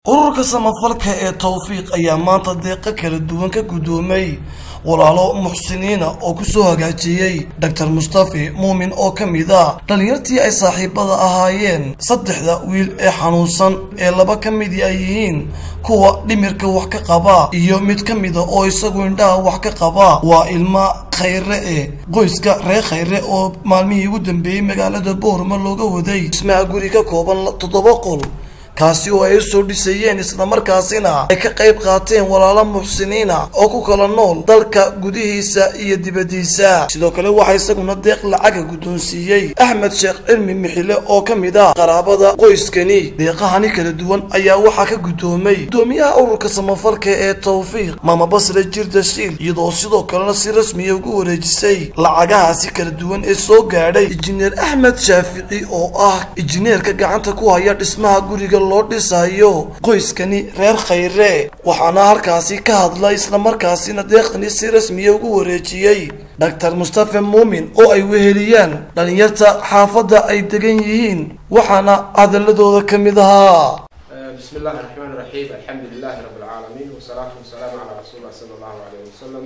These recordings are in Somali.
ururka samafalka ee Tawfiiq ayaa maanta deeqa kala duwan ka gudoomay walaalo muxsiniina oo ku soo hagaajiyay Dr. Mustafa Muumin oo kamid ah dhalinyartii ay saaxiibada ahaayeen saddexda wiil ee xanuunsan ee laba kamid ay yihiin kuwa dhimirka wax ka qaba iyo mid kamid oo isagu indhaha wax ka qaba waa ilma khayre qoyska reer khayre oo maalmihii ugu dambeeyay magaalada Boorama looga waday isma guri ka kooban 7 qol kaasi oo ay soo dhisayeen isla markaasina ay ka qayb qaateen walaalo muxsiniina oo ku kala nool dalka gudihiisa iyo dibadiisa sidoo kale waxa isaguna deeq lacag gudoonsiiyay Ahmed Sheekh Cilmi Mixile oo kamid ah qaraabada qoyskani deeqahani kala duwan ayaa waxa ka gudoomay gudoomiyaha ururka samafalka ee Tawfiiq Mama Basra Jirdashiil iyadoo sidoo kale si rasmi ah ugu wareejisay lacagahaasi kala duwan ee soo gaadhay injineer Ahmed Shaafici oo ah injineerka gacanta ku haya dhismaha guriga loo dhisayo qoyskani reer khayre waxaana halkaasi ka hadlay isla markaasina deeqani si rasmi ah ugu wareejiyay Dr. Mustafa Muumin oo ay weheliyaan dhalinyarta xaafada ay degan yihiin waxaana hadaladooda kamid ahaa bismillahir rahmanir rahiim alxamdulillahi rabbil alamin wa salatu wassalamu ala rasulillah sallallahu alayhi wasallam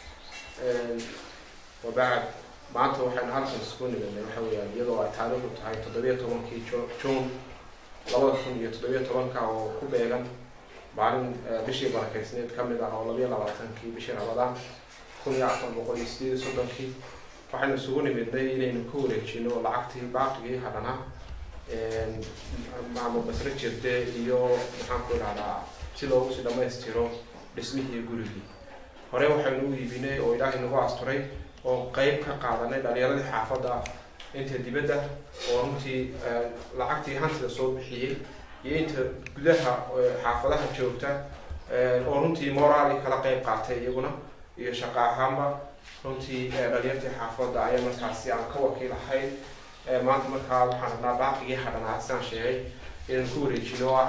wa ba'd maanta waxaan halkan isku nimaadnay waxa weeyaan iyadoo ay taariikhdu tahay 17kii June 2017 oo ku beegan maalin bishii barakeysneed kamid ah oo 22kii bishii Ramadaan 1438 waxaan isugu nimidnay inaynu ku wareejino lacagtii baaqigii hadana Mama Basra jirte iyo maxaan ku raacaa si loogu sii dhameystiro dhismihii gurigii hore waxaanu u iibinay oo Ilaahay nagu asturay oo qayb ka qaadanay dhalinyarada xaafada inta dibadda oo runtii lacagtii hantida soo bixiyay iyo inta gudaha xaafadaha joogta oo runtii moraali kala qayb qaatay iyaguna iyo shaqo ahaanba runtii dhalinyartii xaafada ayaa markaasi aan ka wakiil ahay maanta markaa waxaan rabnaa baaqigii hadhanaa saan sheegay inaan ku wareejino ah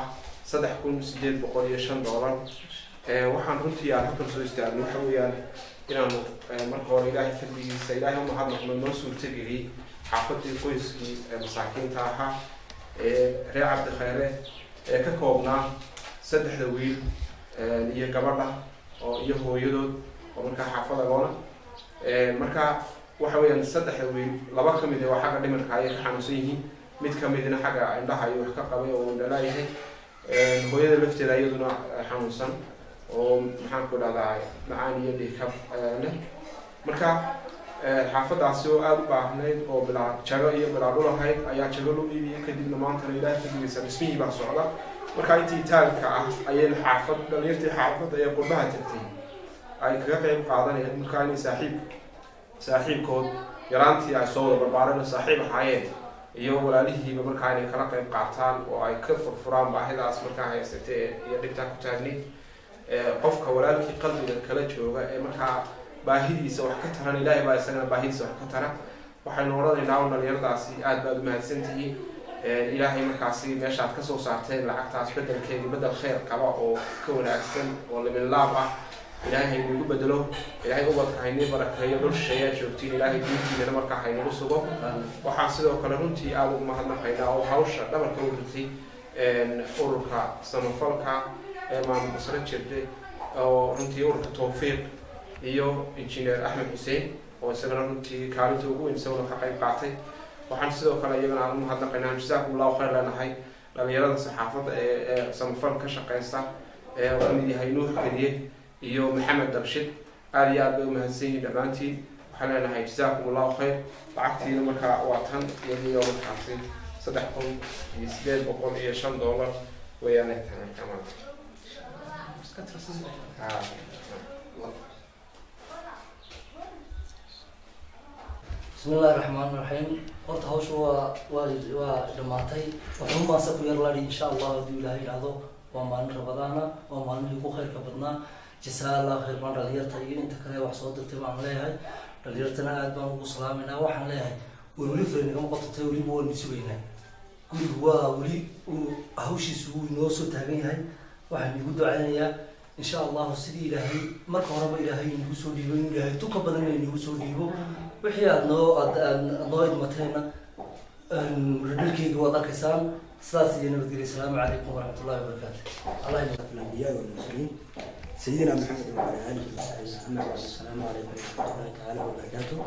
$3,805 waxaan runtii aan halkan soo istaagno waxa weeyaan inaanu marka hore Ilaahay fadligiisa Ilaahay u mahadnaqno noo suurtageliyay xaafadii qoyskii masaakiinta ahaa reer Cabdi Khayre ka koobnaa saddexda wiil iyo gabadha oo iyo hooyadood oo marka xaafada goona marka waxa weeyaan saddexda wiil laba kamid ah waxa dhimirka ay ka xanuunsan yihiin mid kamidna xaga indhaha iyo wax ka qabay oo dhalaayahay hooyada lafteeda iyaduna xanuunsan oo maxaan ku dhahdaa macaan iyo dhiikab leh marka xaafadaasi oo aad u baahnayd oo bilaa jago iyo bilaa dhul ahayd ayaa jago loo iibiyay kadibna maanta Ilaahay fadligiisa dhismihii baa socda marka intii taalka ah ayay xaafad dhalinyartii xaafada ee qurbaha tagtay ay kaga qayb qaadanayaan marka inay saaxiibkood yaraantii ay soo wada barbaaran saaxiib ahaayeen iyo walaalihiiba marka inay kala qayb qaataan oo ay ka furfuraan baahidaas marka haysatay iyo dhibta ku taagnayd qofka walaalkii qalbiga kala jooga ee marka baahidiisa wax ka taran Ilaahay baa isagana baahidiisa wax ka tara waxaynu oranaynaa dhalinyaradaasi aad baad u mahadsantihiin Ilaahay markaasi meeshaad ka soo saarteen lacagtaas bedelkeeda bedel khayr qaba oo ka wanaagsan oo laab ah Ilaahay ugu bedelo Ilaahay u wadkaayni barakeeyo dhulsheeya joogtiin Ilaahay diintiina marka haynu sugo waxa sidoo kale runtii aad u mahadnaqaynaa oo hawsha dhabarka u dhigtay ururka samafalka Mama Basra jirte oo runtii ururka Tawfiiq iyo injineer Ahmed Hussein oo isagana runtii kaalinta ugu weyn soo ka qayb qaatay waxaan sidoo kale iyagana aan mahadnaqaynaa jazakumullahu khayr lanahay dhalinyarada saxaafada ee samafalka ka shaqeysta oo mid yahay Nuux Kadiye iyo Maxamed Dabshid aad iyo aad u mahadsanyihiin dhamaantiin waxaan leenahay jazakumullahu khayr lacagtiina marka waa tan iyo markaasi $3,805 weeyaan tan kamaan بسم الله الرحمن الرحيم قلت هوش ودماتي وحن ما سكو يرلاري إن شاء الله دي الله يعضو وما نربضانا وما نهيكو خير كبدنا جزاء الله خير من رليرتا انت كده وحصود التبع ليهاي رليرتنا أدبان وسلامنا وحن ليهاي ولولي فرين كما قطتي ولي بول نسوينا كل هو ولي هوشي سوي نوسو تاغي هاي وحن يقولوا علينا إن شاء الله سيدي إلهي مركو رب إلهي نوسو ديبو إلهي توكا بدنا نوسو ديبو وحيا نو إدمتينا ردلكيga wada arkaysan ساسي نبدي السلام عليكم ورحمة الله وبركاته. الله يبارك الأنبياء والمرسلين سيدنا محمد وعلى آله وصحبه أما بعد السلام عليكم ورحمة الله تعالى وبركاته.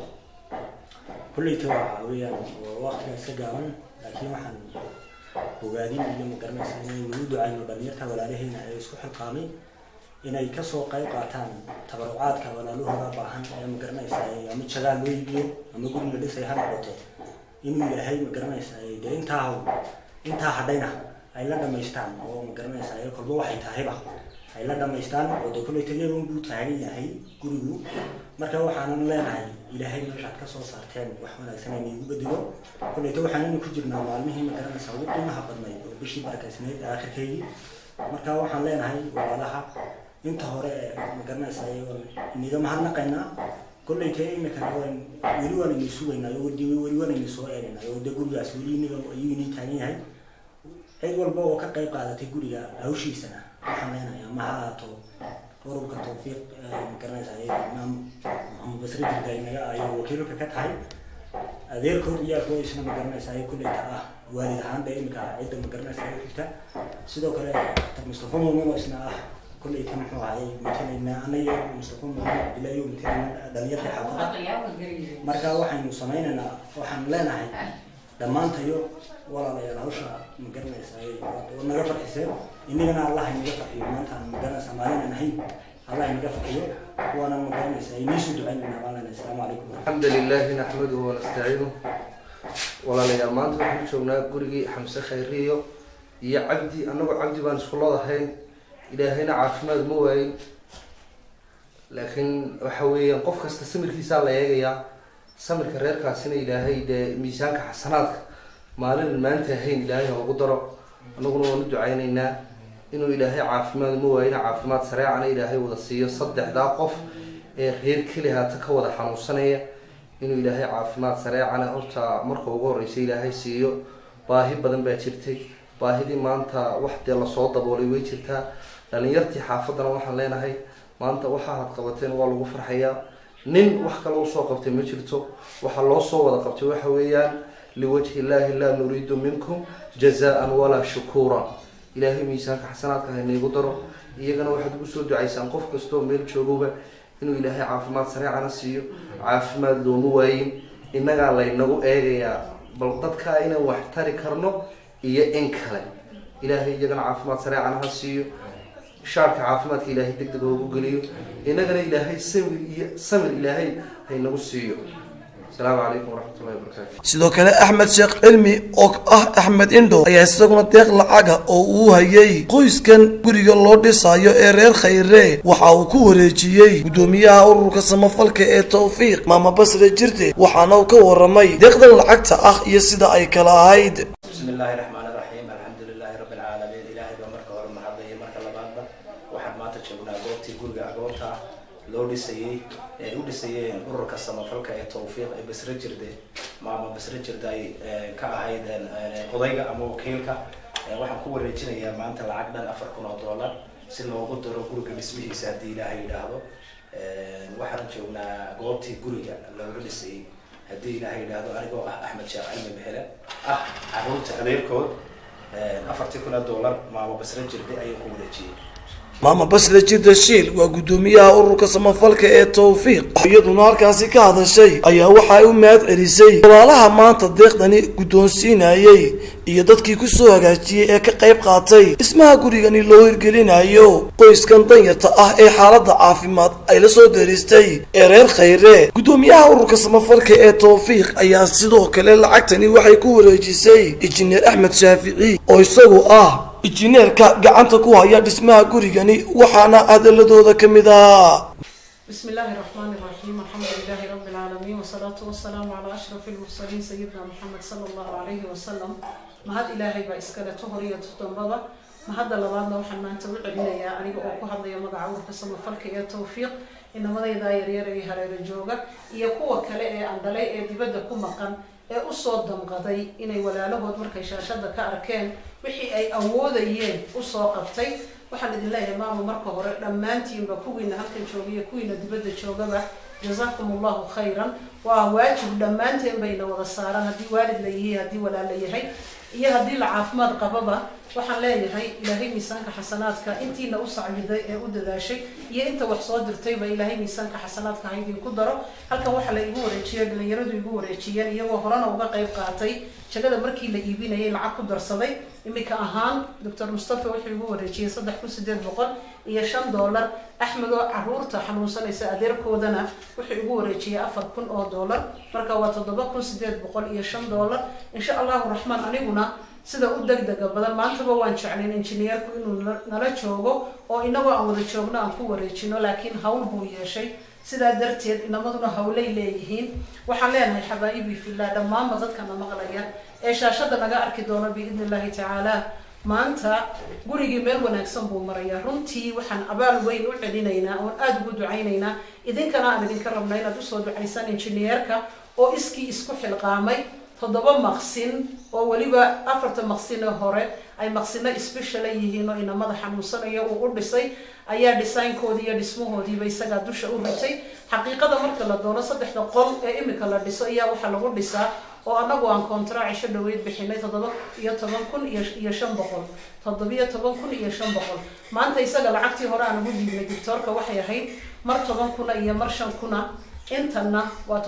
كل توعوية ووقت سجاون لكن وحن وقاعدين اليوم قرنا سنين نود عين وبنيتها ولا لهنا يسوح القامي إن يكسروا قيقاتان تبرعات ولا له ربعهن يوم قرنا يساي يوم تشغال ويبين يوم يقول إن لسه يهربته إنه لهي مقرنا يساي ده انت حدينا أي لا دم يستان أو مقرنا يساي كل واحد تهيبه أي لا دم يستان وده كله تجيبون بوتاعي هي قريبو marka waxaan leenahay ilaahay meesha ka soo saarteen wax wanaagsan ay ugu bedelo kulleeto waxaan ku jirnaa maalmihii ma garanaysaa ugu qiimaha badnay oo bishii barakaysnayd aakhirkeedii marka waxaan leenahay walaalaha inta hore ma garanaysaa iniga mahadnaqaynaa kulleeto imika weli waan inuu sugaynaa oo weli waan inuu soo eegaynaa oo gurigaas weli iniga ayuu inii taagan yahay cid walba oo ka qayb qaadatay guriga hawshiisana waxaan leenahay ma haato ururka tawfiiq garanaysa imaam maxamed basri jirgaynaga ayuu wakiilka ka tahay adeerkood iyo kuwa isna garanaysa ay kulleeta ah waalid ahaan bay imika cid ma garanaysa ay xigta sidoo kale Mustafa Muumin isna ah kulleeta muxuu ahay matalayna anaga Mustafa Muumin bilayo matalayna dhaliyada xaafada marka waxaanu sameeynaa waxaan leenahay dhamaantayo walaalayaal hawsha ma garanaysa ay naga farxisay inagana Allah inaga farxiyo maanta ma garanaysa maalin ahayn الله ينفعه وانا مقامس ينيسو دعينا معنا السلام عليكم. الحمد لله نحمده ونستعينه ولا لي المانت وحنا شوفنا قرقي حمسة خيرية يا عبدي أنا عبدي بان سكول الله هين إلى هنا عارفنا الموين لكن وحوي نقف كاستسمر في سالة يا سمر كرير كاسين إلى هيدا ميزانك حسناتك مالن ما أنت هين إلى هي وقدره أنا قلنا ندعينا إنه إلهي عافماد موين عافماد سريعنا إلهي وضسيه صدح داقف غير كلها تكوض حنوصنية إنه إلهي عافماد سريعنا أرتا مركو غوريس إلهي سيو باهي بدن باتشرتي باهي دي ما أنت واحد يلا صوت بولي ويتشرتا لأن يرتي حافظنا وحن لنا هاي ما أنت وحاها قبتين والو فرحيا نين وحكا لو صو قبتين مجرتو وحا لو صو وضا قبتين وحويان لوجه الله لا نريد منكم جزاء ولا شكورا إلهي ميسانك حسناتك هني قدره يجينا واحد بسود عيسان قف كستو ميل شروبه إنه إلهي عافمات سريع نسيو عافمات دونوين إننا الله إنه إيه بلقط كائن واحترق كرنو إيه إنكله إلهي يجينا عافمات سريع نسيو شارك عافمات إلهي تقدر وقوليو إننا إلهي سمر إلهي هي نسيو. السلام عليكم ورحمة الله وبركاته. sidoo kale Axmed Sheekh Cilmi oo ah Axmed Indo ayaa isaguna deeq lacag oo uu hayay qoyskan guriga loo dhisayo ee reer Khayre waxa uu ku wareejiyay gudoomiyaha ururka samafalka ee Tawfiiq Maama Basra Jirde waxaana uu ka waramay deeqdan lacagta ah iyo sida ay kala ahayd. bismillahir rahmanir rahim alhamdulillahi rabbil alamin ilaahay baa marka hore mahadnaqay marka labaadba waxaan maanta joognaa goobtii guriga agoonta loo dhisayay u dhisayeen ururka samafalka ee Tawfiiq ee Basra Jirde Maama Basra Jirde ay ka ahaydeen odayga ama wakiilka waxaan ku wareejinayaa maanta lacag dhan $4,000 si loogu daro guriga dhismihiisa hadii Ilaahay yiraahdo waxaan joognaa goobtii guriga loo dhisayay hadii Ilaahay yiraahdo anigoo ah Axmed Sheekh Cilmi Bixile caruurta adeerkood $4,000 Maama Basra Jirde ay ku wareejiyeen. Maama Basra Jirde Shiil waa gudoomiyaha ururka samafalka ee Tawfiiq iyaduna halkaasi ka hadashay ayaa waxa ay u mahad celisay walaalaha maanta deeqdani gudoonsiinayay iyo dadkii ku soo hagaajiyay ee ka qayb qaatay dhismaha gurigani loo hirgelinayo qoyskan danyarta ah ee xaaladda caafimaad ay la soo deeristay ee reer Khayre gudoomiyaha ururka samafalka ee Tawfiiq ayaa sidoo kale lacagtani waxay ku wareejisay injineer Axmed Shaafici oo isagu ah injineerka gacanta ku haya dhismaha gurigani waxaana adaladooda kamid ah. بسم الله الرحمن الرحيم الحمد لله رب العالمين والصلاة والسلام على أشرف المرسلين سيدنا محمد صلى الله عليه وسلم ما هذا إلهي بإسكالة هورية تنبضة ما هذا لبعضنا وحنا نتوقع لنا يا أنا أقول هذا يا مقعور قسم الفلك يا توفيق إنما ذا يداير يري هراي الجوجا يقوى كلاء عندلاء دبدا كمقن أصوات دمقضي إني ولا له مركز شاشة كأركان وحي أي أوديين أصوات قبتي waxaan idin leeyahay maama marka hore dhamaantiinba kuwiina halkan joogiyo kuwiina dibadda joogaba jazakumullahu khayran waa waajib dhamaanteen bayna wada saaran haddii waalid la yahay haddii walaal la yahay iyo haddii la caafimaad qababa waxaan leeyahay ilaahay miisaanka xasanaadka intiina u sacyiday ee u dadaashay iyo inta wax soo dirtayba ilaahay miisaanka xasanaadka ha idinku daro halkan waxaa la igu wareejiyay dhalinyaradu igu wareejiyeen iyagoo horena uga qayb qaatay jagada markii la iibinayay lacag ku darsaday imika ahaan Dr. Mustafa wuxuu igu wareejiyay $3,805 Axmed oo caruurta xanuunsanaysa adeerkoodana wuxuu igu wareejiyay $4,000 marka waa $7,805 insha Allah rahmaan aniguna sida u degdega badan maantaba waan jeclayn injineerku inuu nala joogo oo inagoo aan wada joogno aan ku wareejino laakiin hawl buu yeeshay sidaa darteed inamaduna hawlay leeyihiin waxaan leenahay xabaa'ibi fillah dhammaan dadkana maqlaya ee shaashada naga arki doona biidnillaahi tacaala maanta gurigii meel wanaagsan buu marayaa runtii waxaan abaal weyn u celinaynaa oo aad ugu ducaynaynaa idinkana aan idinka rabnaa inaad usoo ducaysaan injineerka oo iskii isku xilqaamay 7 maqsin oo waliba 4 maqsin hore ay maqsina special yihiin oo inamada xanuunsanaya uu u dhisay ayaa design-koodii iyo dhismahoodiiba isaga dusha u ritay xaqiiqada marka la doono 3 qol ee imika la dhiso ayaa waxa lagu dhisaa oo anagu aan contract isha dhaweyd bixinay 17,500 maanta isaga lacagtii hore aan ugu dhiibnay doctorka waxay ahayd mar 10,000 iyo mar 5,000 intana waa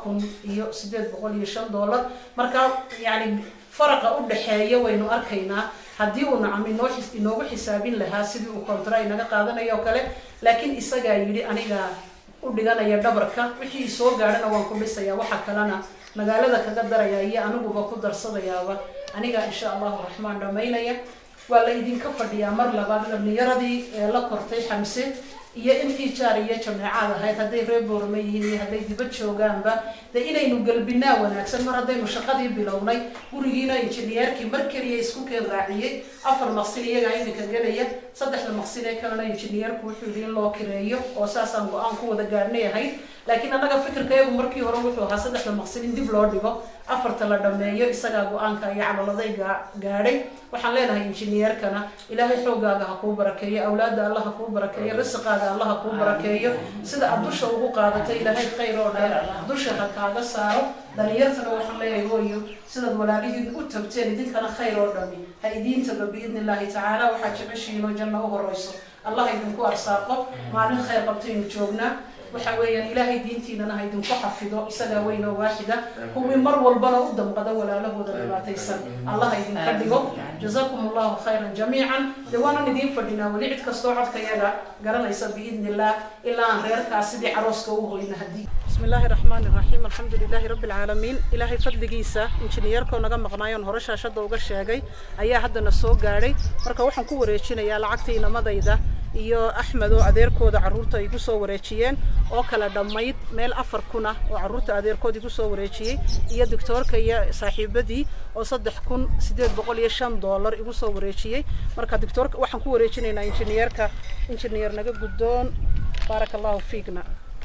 $7,805 marka yani faraqa u dhaxeeya waynu arkaynaa haddii uu nacam inoogu xisaabin lahaa sidii uu contract inaga qaadanayo kale laakiin isaga yiri aniga u dhiganaya dhabarka wixii soo gaarana waan ku dhisayaa waxa kalena magaalada kaga daraya iyo aniguba ku darsadayaaba aniga insha Allah rahmaan dhameynaya waa la idinka fadhiyaa mar labaad dhalinyaradii la kortay Xamse iyo intii jaariye jameecada ahayd haday reeboorma yihiin haday dibad joogaanba inaynu galbinaa wanaagsan mar hadaynu shaqadii bilownay gurigiina injineerkii mar kaliya isku keen raaciyay 4 maqsin iyaga imika galaya 3 maqsin ee kalena injineerku wuxuu yiri loo kireeyo oo saasaan go'aan ku wada gaarnay laakiin anaga fikirkaygu markii hore wuxuu ahaa 3 maqsin in dib loo dhigo 4 la dhameeyo isaga go'aanka iyo calaladayga gaadhay waxaan leenahay injineerkana ilaahay xoogaaga ha ku barakeeyo awlaada Allah ha ku barakeeyo risqaaga Allah ku barakeeyo sida abdusha ugu qaadatay ilaahay khayr oo dheer dusha ha kaaga saaro dhalinyartana waxaan leeyahay hooyo sida walaalihiin u tabteen idinkana khayr oo dhami ha idiinta biidnillaahi tacaala waxa jeceshiino janno u horeyso Allah idinku arsaaqo maalin khayr qabteen joogna waxa weeyaan ilaahay diintiina ha idinku xafido isaga weyn oo waaxida kuwii mar walbana u damqada walaalahooda dhibaataysan Allah idinka dhigo jazakumullahu khayran jamiican dawana idin fadhina wali cid kasto codkayaga garanaysa biidnillah ilaa aan reerkaas sidii arooska u hoyna hadii bismillaahir rahmaanir rahiim alxamdulillaahi rabbil aalamiin ilaahay fadligiisa injineerka naga maqnaayon hore shaashada uga sheegay ayaa haddana soo gaaray marka waxaan ku wareejinayaa lacagtii namadayda iyo Axmed oo adeerkooda caruurta ay ku soo wareejiyeen oo kala dhamayd meel 4,000 oo caruurta adeerkooda ku soo wareejiyay iyo doctorka iyo saaxiibadii oo $3,805 igu soo wareejiyay marka doctorka waxaan ku wareejinaynaa injineer naga guddoon barakallahu fiikna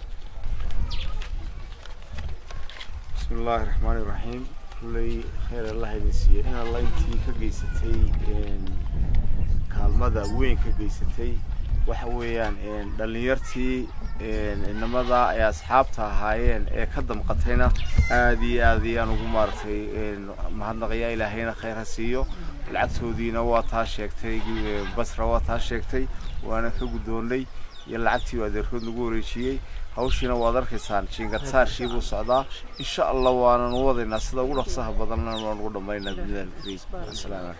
bismillahir rahmaanir rahiim kulay khayr Allah idinsiiyo in Allah intii ka geysatay kaalmada weyn ka geysatay waxa weeyaan dhalinyartii inamada ay asxaabta ahaayeen ee ka damqatayna aad iyo aad ayaan ugu maartay mahadnaqaya ilaahayna khayr ha siiyo lacagtoodiina waa taa sheegtay basra waa taa sheegtay waana ka guddoonay iyo lacagtii adeerkood lagu wareejiyay hawshina waad arkaysaan jiingad saarshii buu socdaa insha Allah waana wadaynaa sida ugu dhaqsaha badanna waan ugu dhameynaa bidaan salaam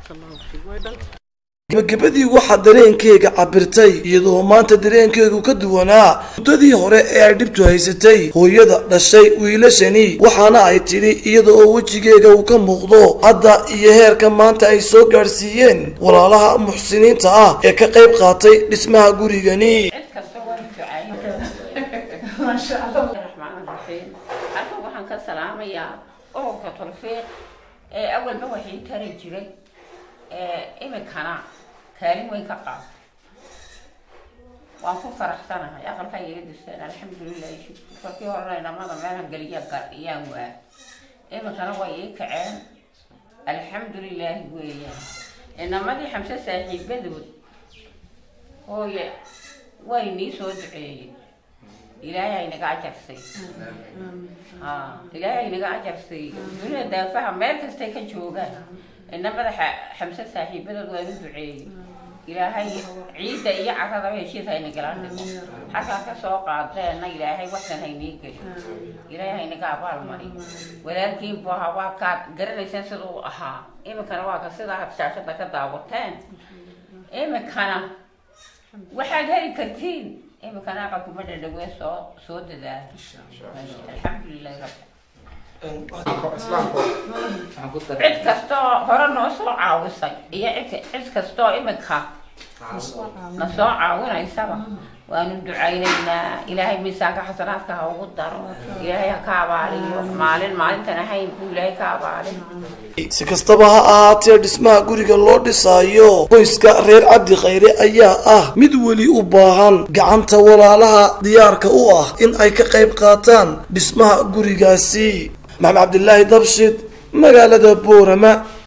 gabadhii waxa dareenkeyga cabirtay iyadoo maanta dareenkeygu ka duwanaa muddadii hore ee ay dhibtu haysatay hooyada dhashay wiilashani waxaana ay tiri iyadoo oo wejigeyga uu ka muuqdo hadda iyo heerka maanta ay soo gaarsiiyeen walaalaha muxsiniinta ah ee ka qayb qaatay dhismaha gurigani ما شاء الله الرحمن الرحيم حتى waxaan ka salaamayaa oo tawfiiq awal ma waxay tari jiray imikana kaalin weyn ka qaad waan ku faraxsanahay aqalkayga disay alxamdulillaah shukr horayna mada meelaha galiya gaadiyaan waa imikana way kaceen alxamdulillaah weeyaan inamadii Xamse saaxiibadood hooye way nii soo duceeyeen إلهي نقع جفسي إلهي نقع جفسي دون دافع ما كستيك جوجا إنما حمسة صاحب بدل ولد عيد إلهي عيد إياه عرض ويشيل هاي نقلان حتى كسوق عدنا إلهي وحنا هاي نيجي إلهي نقع بالمري ولكن بها كات قرن يسنسلو أها إما كان واقع سيدا شاشة كداوتين إما كان واحد هاي كرتين إما كان أقل كمدة دوي صوت ذا الحمد لله رب عد كستو هرنا نصو عاوسي هي عد كستو إمكا نصو عاونا يسابا وندعي لنا إلهي ميساك حسناتك هو الدار إلهي كابالي مالين تنهي إلهي كابالي si kastaba ha ahaatee dhismaha guriga loo dhisaayo qoyska reer cabdi khayre ayaa ah mid weli u baahan gacanta walaalaha diyaarka u ah in ay ka qayb qaataan dhismaha gurigaasi maxamed cabdilaahi dabshid magaalada Boorama.